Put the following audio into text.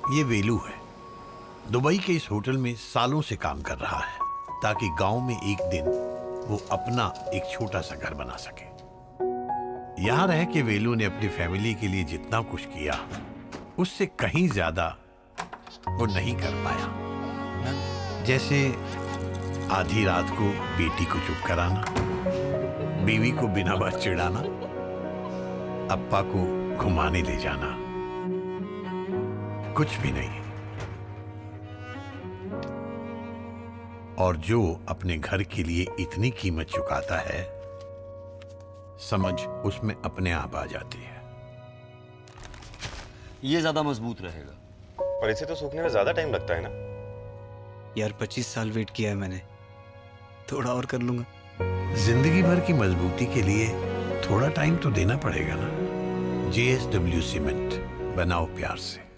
ये वेलू है। दुबई के इस होटल में सालों से काम कर रहा है ताकि गांव में एक दिन वो अपना एक छोटा सा घर बना सके। यहां रह के वेलू ने अपनी फैमिली के लिए जितना कुछ किया उससे कहीं ज्यादा वो नहीं कर पाया। जैसे आधी रात को बेटी को चुप कराना, बीवी को बिना बात चिढ़ाना, अप्पा को घुमाने ले जाना, कुछ भी नहीं। और जो अपने घर के लिए इतनी कीमत चुकाता है, समझ उसमें अपने आप आ जाती है। ये ज्यादा मजबूत रहेगा। पर इसे तो सूखने में ज्यादा टाइम लगता है ना यार। 25 साल वेट किया है मैंने, थोड़ा और कर लूंगा। जिंदगी भर की मजबूती के लिए थोड़ा टाइम तो देना पड़ेगा ना। JSW सीमेंट, बनाओ प्यार से।